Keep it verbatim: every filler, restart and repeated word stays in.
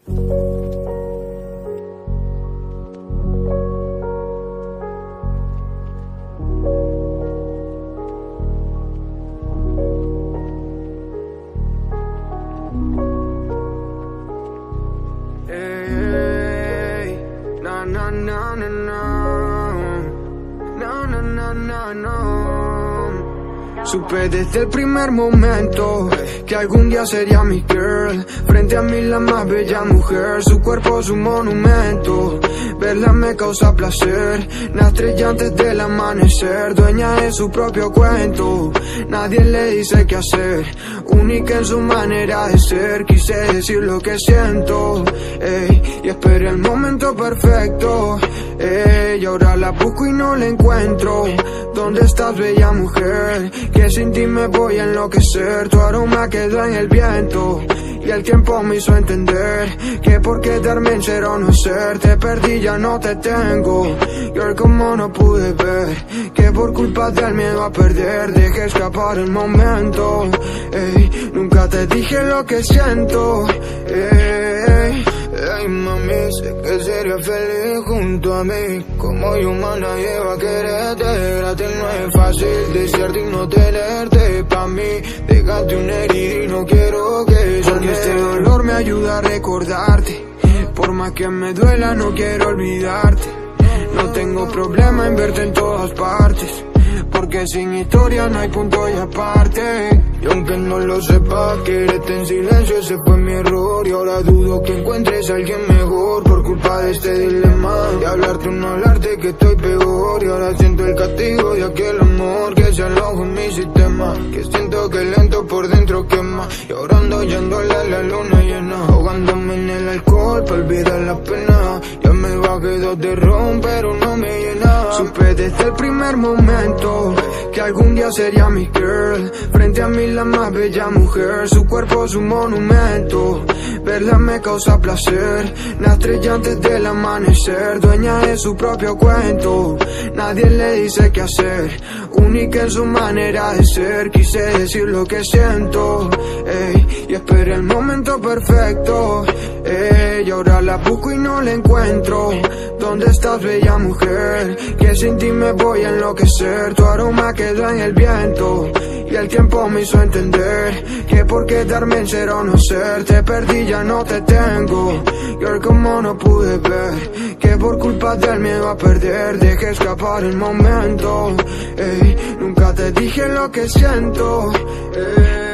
Hey, na na na na na, na na na na na. Supe desde el primer momento que algún día sería mi girl. Frente a mí la más bella mujer, su cuerpo su monumento. Verla me causa placer, la estrella antes del amanecer. Dueña de su propio cuento, nadie le dice qué hacer. Única en su manera de ser, quise decir lo que siento, ey, y esperé el momento perfecto, ey, y ahora la busco y no la encuentro. ¿Dónde estás, bella mujer? Que sin ti me voy a enloquecer. Tu aroma quedó en el viento y el tiempo me hizo entender que por quedarme en ser o no ser, te perdí, ya no te tengo. Girl, como no pude ver que por culpa del miedo a perder dejé escapar el momento, ey, nunca te dije lo que siento, ey. Ay, mami, sé que sería feliz junto a mí. Como yo, humana, lleva a quererte gratis. No es fácil desearte y no tenerte pa' mí. Déjate una herida y no quiero que porque este dolor me ayuda a recordarte. Por más que me duela, no quiero olvidarte. No tengo problema en verte en todas partes, porque sin historia no hay punto y aparte. Y aunque no lo sepas, quererte en silencio, ese fue mi error. Y ahora dudo que encuentres a alguien mejor por culpa de este dilema. De hablarte o no hablarte, que estoy peor. Y ahora siento el castigo de aquel amor que se alojó en mi sistema, que siento que lento por dentro quema. Y ahora ando yéndole a la luna llena, ahogándome en el alcohol para olvidar la pena. Ya me bajé dos de ron, pero no me llena. Supe desde el primer momento que algún día sería mi girl. Frente a mí la más bella mujer, su cuerpo su monumento. Verla me causa placer, la estrella antes del amanecer. Dueña de su propio cuento, nadie le dice qué hacer. Única en su manera de ser, quise decir lo que siento, ey, y esperé el momento perfecto, ey, y ahora la busco y no la encuentro. ¿Dónde estás, bella mujer? Que sin ti me voy a enloquecer. Tu aroma quedó en el viento y el tiempo me hizo entender que por quedarme en ser o no ser, te perdí, ya no te tengo. Girl, como no pude ver que por culpa del miedo a perder dejé escapar el momento, ey, nunca te dije lo que siento, ey.